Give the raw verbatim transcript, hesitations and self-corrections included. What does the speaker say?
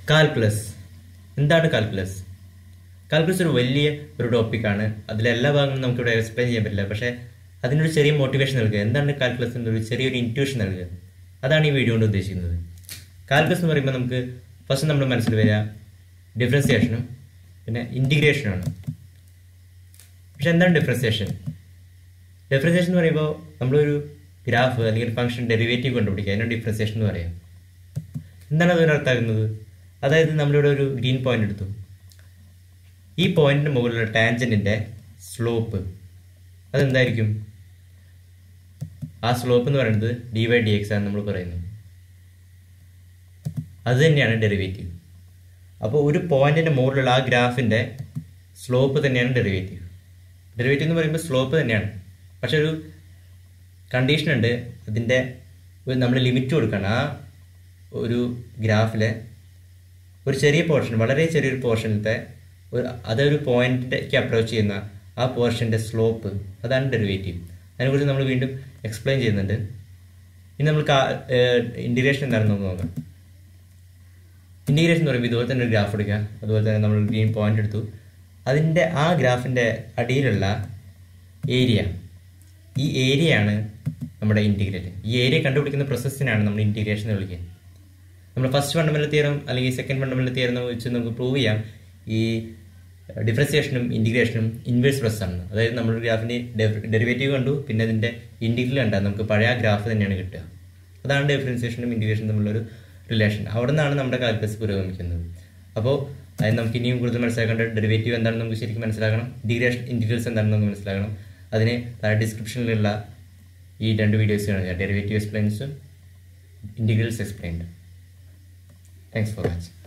Calculus. എന്താണ് calculus? Calculus ഒരു വലിയ ഒരു ടോപ്പിക്കാണ്. അതിലെല്ലാ ഭാഗങ്ങളും നമുക്കിവിടെ എക്സ്പ്ലെയിൻ ചെയ്യാൻ പറ്റില്ല. പക്ഷേ അതിനൊരു ചെറിയ മോട്ടിവേഷൻ നൽകുക, എന്താണ് കാൽക്കുലസ് എന്നൊരു ചെറിയൊരു ഇൻറ്റ്യൂഷൻ നൽകുക, അതാണ് ഈ വീഡിയോ കൊണ്ട് ഉദ്ദേശിക്കുന്നത്. കാൽക്കുലസ് എന്ന് പറയുമ്പോൾ നമുക്ക് ഫസ്റ്റ് നമ്മുടെ മനസ്സിൽ വരിക ഡിഫറൻസിയേഷനും പിന്നെ ഇൻറ്റിഗ്രേഷനാണ്. പക്ഷെ എന്താണ് ഡിഫറൻസിയേഷൻ? ഡിഫറൻസിയേഷൻ എന്ന് പറയുമ്പോൾ നമ്മളൊരു ഗ്രാഫ് അല്ലെങ്കിൽ ഫംഗ്ഷൻ ഡെറിവേറ്റീവ് കണ്ടുപിടിക്കുക, അതിനാണ് ഡിഫറൻസിയേഷൻ എന്ന് പറയാം. എന്താണ് അതിനർത്ഥമാക്കുന്നത്? അതായത് നമ്മളിവിടെ ഒരു ഗ്രീൻ പോയിന്റ് എടുത്തു. ഈ പോയിന്റിന് മുകളിലുള്ള ടാൻജന്റിന്റെ സ്ലോപ്പ് അതെന്തായിരിക്കും? ആ സ്ലോപ്പ് എന്ന് പറയുന്നത് ഡി വൈ ഡി എക്സ് ആണ് നമ്മൾ പറയുന്നത്. അത് തന്നെയാണ് ഡെറിവേറ്റീവ്. അപ്പോൾ ഒരു പോയിന്റിന്റെ മുകളിലുള്ള ആ ഗ്രാഫിന്റെ സ്ലോപ്പ് തന്നെയാണ് ഡെറിവേറ്റീവ്. ഡെറിവേറ്റീവ് എന്ന് പറയുമ്പോൾ സ്ലോപ്പ് തന്നെയാണ്. പക്ഷെ ഒരു കണ്ടീഷൻ ഉണ്ട്. അതിൻ്റെ നമ്മൾ ലിമിറ്റ് കൊടുക്കണം. ആ ഒരു ഗ്രാഫിലെ ഒരു ചെറിയ പോർഷൻ, വളരെ ചെറിയൊരു പോർഷനിലത്തെ ഒരു അതൊരു പോയിന്റിലേക്ക് അപ്രോച്ച് ചെയ്യുന്ന ആ പോർഷൻ്റെ സ്ലോപ്പ്, അതാണ് ഡെറിവേറ്റീവ്. അതിനെക്കുറിച്ച് നമ്മൾ വീണ്ടും എക്സ്പ്ലെയിൻ ചെയ്യുന്നുണ്ട്. ഇനി നമ്മൾ ഇൻറ്റിഗ്രേഷൻ എന്താണെന്ന് നമുക്ക് നോക്കാം. ഇൻറ്റിഗ്രേഷൻ എന്ന് പറയുമ്പോൾ ഇതുപോലെ തന്നെ ഒരു ഗ്രാഫ് എടുക്കുക. അതുപോലെ തന്നെ നമ്മൾ ഗ്രീൻ പോയിന്റ് എടുത്തു. അതിൻ്റെ ആ ഗ്രാഫിൻ്റെ അടിയിലുള്ള ഏരിയ, ഈ ഏരിയയാണ് നമ്മുടെ ഇൻറ്റിഗ്രേറ്റ്. ഈ ഏരിയ കണ്ടുപിടിക്കുന്ന പ്രോസസ്സിനാണ് നമ്മൾ ഇൻറ്റിഗ്രേഷൻ എന്ന് വിളിക്കുക. നമ്മൾ ഫസ്റ്റ് ഫണ്ടമെന്റൽ തിയറം അല്ലെങ്കിൽ സെക്കൻഡ് ഫണ്ടമെന്റൽ തിയറം വെച്ച് നമുക്ക് പ്രൂവ് ചെയ്യാം ഈ ഡിഫറൻസിയേഷനും ഇൻറ്റിഗ്രേഷനും ഇൻവേഴ്സ് പ്രോസസ് ആണ്. അതായത് നമ്മൾ ഗ്രാഫിൻ്റെ ഡെറിവേറ്റീവ് കണ്ടു, പിന്നെ അതിൻ്റെ ഇൻറ്റിഗ്രൽ കണ്ടാൽ നമുക്ക് പഴയ ഗ്രാഫ് തന്നെയാണ് കിട്ടുക. അതാണ് ഡിഫറൻസിയേഷനും ഇൻറ്റിഗ്രേഷനും തമ്മിലുള്ളൊരു റിലേഷൻ. അവിടെ നിന്നാണ് നമ്മുടെ കാൽക്കുലസ് പുരോഗമിക്കുന്നത്. അപ്പോൾ അതായത് നമുക്ക് ഇനിയും കൂടുതൽ മനസ്സിലാക്കേണ്ട ഡെറിവേറ്റീവ് എന്താണെന്ന് നമുക്ക് ശരിക്കും മനസ്സിലാക്കണം. ഇൻറ്റിഗ്രേഷൻ ഇൻറ്റിഗ്രൽസ് എന്താണെന്ന് നമുക്ക് മനസ്സിലാക്കണം. അതിന് താഴെ ഡിസ്ക്രിപ്ഷനിലുള്ള ഈ രണ്ട് വീഡിയോസ് കാണുക, ഡെറിവേറ്റീവ് എക്സ്പ്ലെയിൻസും integrals explained. Thanks for watching.